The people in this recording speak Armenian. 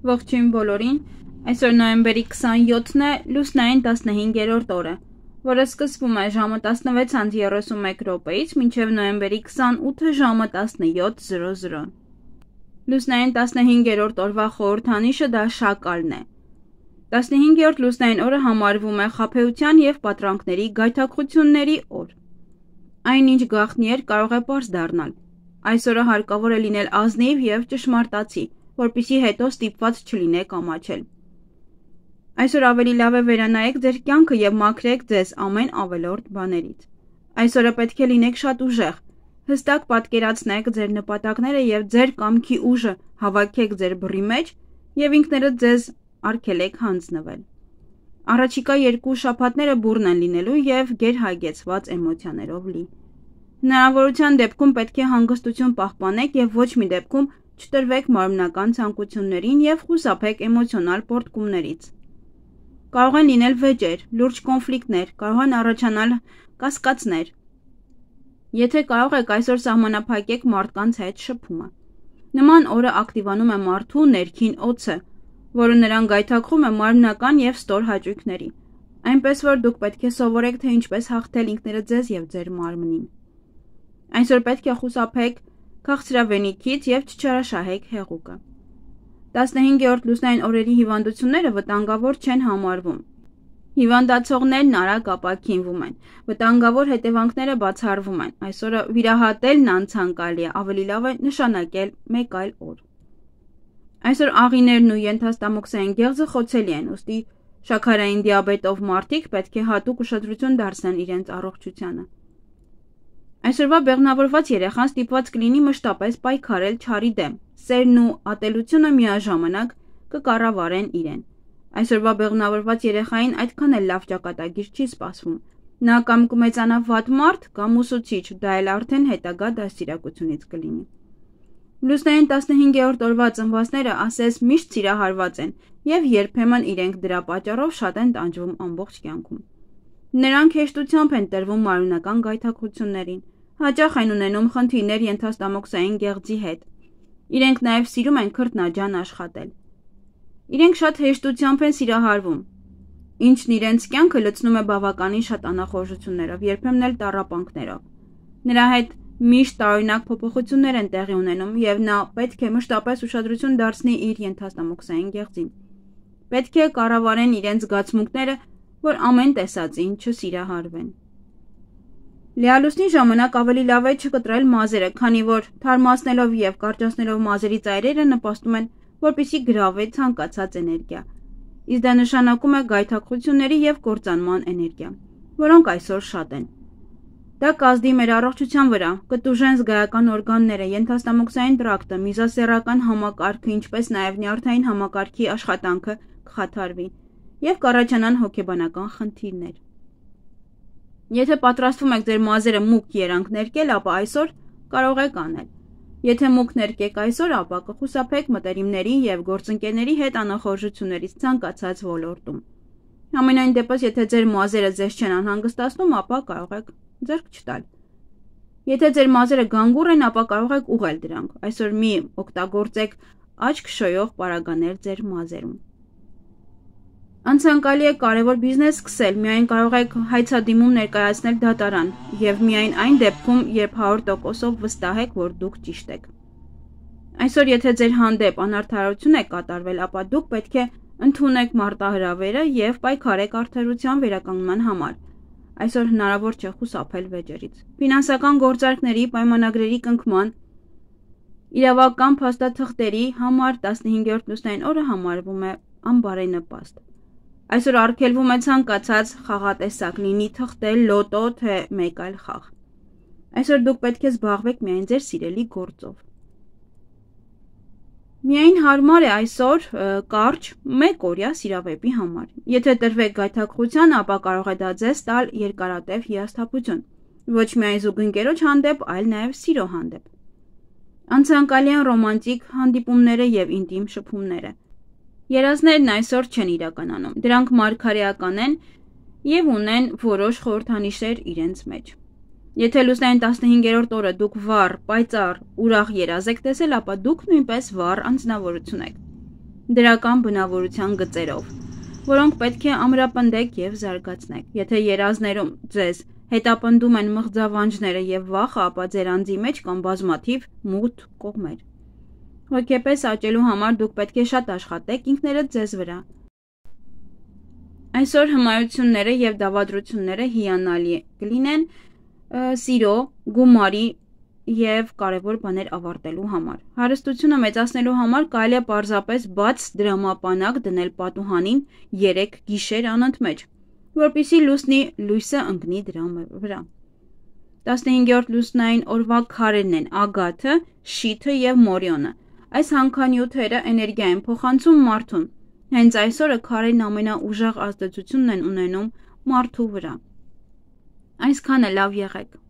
Ողջույն բոլորին, այսօր նոյեմբերի 27-ն է, լուսնային 15-րդ օրը, որը սկսվում է ժամը 16:31-ից մինչև նոյեմբերի 28-ը ժամը 17:00։ Լուսնային 15-րդ օրվա խորհրդանիշը դա շակալն է։ 15-րդ լուսնային օրը համարվում է խաբեության և պատրանքների գայթակղությունների օր։ Այնինչ գաղտնի էր կարող է պարզ դառնալ։ Այսօրը հարկավոր է լինել ազնիվ և ճշմարտացի, որպեսզի հետո ստիպված չլինեք ամաչել։ Այսօր ավելի լավ է վերանայեք ձեր կյանքը և մաքրեք ձեզ ամեն ավելորդ բաներից։ Այսօրը պետք է լինեք շատ ուժեղ, հստակ պատկերացնեք ձեր նպատակները և ձեր կամքի ուժը հավաքեք ձեր բռի մեջ և ինքներդ ձեզ արգելեք հանձնվել։ Առաջիկա 2 շաբաթները բուռն են լինելու և գերհագեցված էմոցիաներով լի։ Հնարավորության դեպքում պետք է հանգստություն պահպանեք և ոչ մի դեպքում չտրվեք մարմնական ցանկություններին և խուսափեք էմոցիոնալ պոռթկումներից։ Կարող են լինել վեճեր, լուրջ կոնֆլիկտներ, կարող են առաջանալ կասկածներ։ Եթե կարող եք այսօր սահմանափակեք մարդկանց հետ շփումը։ Նման օրը ակտիվանում է մարդու ներքին օձը, որը նրան գայթակղում է մարմնական և ստոր հաճույքների, այնպես որ դուք պետք է սովորեք, թե ինչպես հաղթել ինքներդ ձեզ և ձեր մարմնին։ Այսօր պետք է խուսափեք քաղցրավենիքից և չչարաշահեք հեղուկը։ 15-րդ լուսնային օրերի հիվանդությունները վտանգավոր չեն համարվում։ Հիվանդացողներն արագ ապաքինվում են, վտանգավոր հետևանքները բացառվում են։ Այսօրը վիրահատելն անցանկալի է, ավելի լավ է նշանակել մեկ այլ օր։ Այսօր աղիներն ու ենթաստամոքսային գեղձը խոցելի են, ուստի շաքարային դիաբետով մարդիկ պետք է հատուկ ուշադրություն դարձնեն իրենց առողջությանը։ Այսօրվա բեղմնավորված երեխան ստիպված կլինի մշտապես պայքարել չարի դեմ, սերն ու ատելությունը միաժամանակ կկառավարեն իրեն։ Այսօրվա բեղմնավորված երեխային այդքան էլ լավ ճակատագիր չի սպասվում։ Նա կամ կմեծանա վատ մարդ, կամ ուսուցիչ, դա էլ արդեն հետագա դաստիարակությունից կլինի։ Լուսնային 15-րդ օրվա ծնվածները ասես միշտ սիրահարված են և երբեմն իրենք դրա պատճառով շատ են տանջվում ամբողջ կյանքում։ Նրանք հեշտությամբ են տրվում մարմնական գայթակղություններին, հաճախ են ունենում խնդիրներ ենթաստամոքսային գեղձի հետ։ Իրենք նաև սիրում են քրտնաջան աշխատել։ Իրենք շատ հեշտությամբ են սիրահարվում, ինչն իրենց կյանքը լցնում է բավականին շատ անախորժություններով, երբեմն էլ տառապանքներով։ Նրա հետ միշտ տարօրինակ փոփոխություններ են տեղի ունենում և նա պետք է մշտապես ուշադրություն դարձնի իր ենթաստամոքսային գեղձին։ Պետք է կառավարեն իրենց զգացմունքները, որ ամեն տեսածին չսիրահարվեն։ Լիալուսնի ժամանակ ավելի լավ է չկտրել մազերը, քանի որ թարմացնելով և կարճացնելով մազերի ծայրերը նպաստում են, որպեսզի գրավի ցանկացած էներգիա։ Իսկ դա նշանակում է գայթակղությունների և կործանման էներգիա, որոնք այսօր շատ են։ Դա կազդի մեր առողջության վրա, կտուժեն զգայական օրգանները, ենթաստամոքսային տրակտը, միզասեռական համակարգը, ինչպես նաև նյարդային համակարգի աշխատանքը կխաթարվի և կառաջանան հոգեբանական խնդիրներ։ Եթե պատրաստվում եք ձեր մազերը մուգ երանգ ներկել, ապա այսօր կարող եք անել։ Եթե մուգ ներկեք այսօր, ապա կխուսափեք մտերիմների և գործընկերների հետ անախորժություններից ցանկացած ոլորտում։ Համենայն դեպս, եթե ձեր մազերը ձեզ չեն անհանգստացնում, ապա կարող եք ձեռք չտալ։ Եթե ձեր մազերը գանգուռ են, ապա կարող եք ուղղել դրանք։ Այսօր մի օգտագործեք աչք շոյող պարագաներ ձեր մազերում։ Անցանկալի է կարևոր բիզնես սկսել, միայն կարող եք հայցադիմում ներկայացնել դատարան և միայն այն դեպքում, երբ 100%-ով վստահ եք, որ դուք ճիշտ եք։ Այսօր եթե ձեր հանդեպ անարդարություն է կատարվել, ապա դուք պետք է ընդունեք մարտահրավերը և պայքարեք արդարության վերականգնման համար։ Այսօր հնարավոր չէ խուսափել վեճերից։ Ֆինանսական գործարքների, պայմանագրերի կնքման, իրավական փաստաթղթերի համար 15-րդ լուսնային օրը համարվում է անբարենպաստ։ Այսօր արգելվում է ցանկացած խաղատեսակ, լինի թղթեր, լոտո, թե մեկ այլ խաղ։ Այսօր դուք պետք է զբաղվեք միայն ձեր սիրելի գործով։ Միայն հարմար է այսօր կարճ մեկօրյա սիրավեպի համար։ Եթե տրվեք գայթակղության, ապա կարող է դա ձեզ տալ երկարատև հիասթափություն, ոչ միայն զուգընկերոջ հանդեպ, այլ նաև սիրո հանդեպ։ Անցանկալի են ռոմանտիկ հանդիպումները և ինտիմ շփումները։ Երազներն այսօր չեն իրականանում, դրանք մարգարեական են և ունեն որոշ խորհրդանիշեր իրենց մեջ։ Եթե լուսնային 15-րդ օրը դուք վառ, պայծառ, ուրախ երազ եք տեսել, ապա դուք նույնպես վառ անձնավորություն եք։ դրական բնավորության գծերով, որոնք պետք է ամրապնդեք եւ զարգացնեք։ Եթե երազներում ձեզ հետապնդում են մղձավանջները եւ վախը, ապա ձեր անձի մեջ կան բազմաթիվ մութ կողմեր։ Հոգեպես աճելու համար դուք պետք է շատ աշխատեք ինքներդ ձեզ վրա։ Այսօր հմայությունները եւ դավադրությունները հիանալի կլինեն սիրո, գումարի եւ կարևոր բաներ ավարտելու համար։ Հարստությունը մեծացնելու համար կարելի է պարզապես բաց դրամապանակ դնել պատուհանին 3 գիշեր անընդմեջ, որպեսզի լուսնի լույսը ընկնի դրա վրա։ 15-րդ լուսնային օրվա քարերն են ագաթը, շիթը եւ մորիոնը։ Այս հանքանյութերը էներգիա են փոխանցում մարդուն։ Հենց այս օրը քարերն ամենաուժեղ ազդեցությունն են ունենում մարդու վրա։ Այսքանը լավ եղեք։